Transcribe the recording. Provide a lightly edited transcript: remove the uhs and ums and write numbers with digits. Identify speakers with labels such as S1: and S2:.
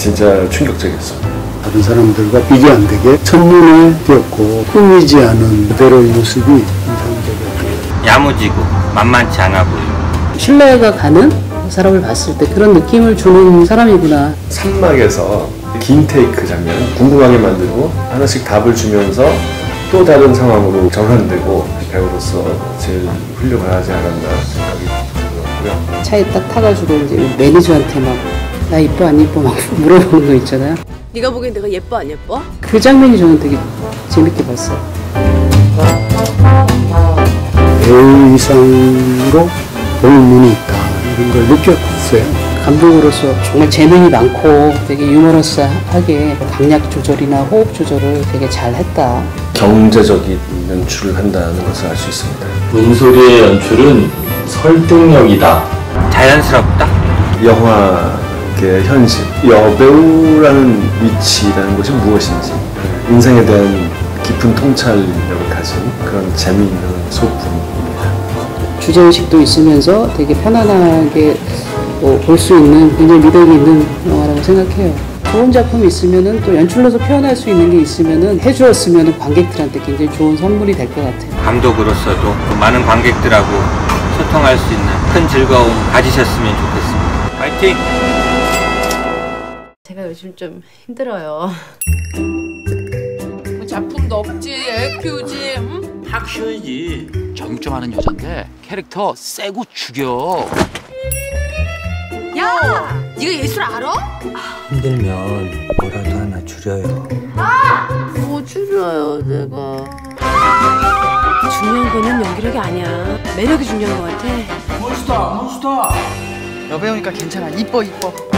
S1: 진짜 충격적이었어요.
S2: 다른 사람들과 비교 안 되게 첫눈에 띄었고 꾸미지 않은 그대로의 모습이 인상적이었고요.
S3: 야무지고 만만치 않아 보이고
S4: 신뢰가 가는 사람을 봤을 때 그런 느낌을 주는 사람이구나.
S1: 산막에서 긴 테이크 장면 궁금하게 만들고 하나씩 답을 주면서 또 다른 상황으로 전환되고 배우로서 제일 훌륭하지 않았나 생각이 들었고요.
S4: 차에 딱 타가지고 이제 매니저한테 막 나 이뻐 안 이뻐 막 물어보는 거 있잖아요.
S5: 네가 보기엔 내가 예뻐 안 예뻐?
S4: 그 장면이 저는 되게 재밌게 봤어요.
S2: 배우 이상으로 보는 눈이 있다 이런 걸 느꼈어요.
S4: 감독으로서 정말 재능이 많고 되게 유머러스하게 강약 조절이나 호흡 조절을 되게 잘 했다.
S1: 경제적인 연출을 한다는 것을 알 수 있습니다.
S6: 문소리의 연출은 설득력이다.
S3: 자연스럽다.
S1: 영화의 현실, 여배우라는 위치라는 것이 무엇인지 인생에 대한 깊은 통찰력을 가진 그런 재미있는 소품입니다.
S4: 주제의식도 있으면서 되게 편안하게 볼 수 있는 굉장히 미덕이 있는 영화라고 생각해요. 좋은 작품이 있으면은 또 연출로서 표현할 수 있는 게 있으면은 해주었으면은 관객들한테 굉장히 좋은 선물이 될 것 같아요.
S3: 감독으로서도 많은 관객들하고 소통할 수 있는 큰 즐거움 가지셨으면 좋겠습니다. 파이팅!
S5: 제가 요즘 좀 힘들어요.
S7: 작품도 없지, 애 키우지, 응?
S8: 학 쉬어야지. 정육점하는 여잔데 캐릭터 세고 죽여.
S5: 야! 네가 예술 알아?
S9: 힘들면 뭐라도 하나 줄여요.
S5: 뭐 줄여요, 내가. 중요한 거는 연기력이 아니야. 매력이 중요한 것 같아.
S8: 몬스타.
S10: 여배우니까 괜찮아. 이뻐.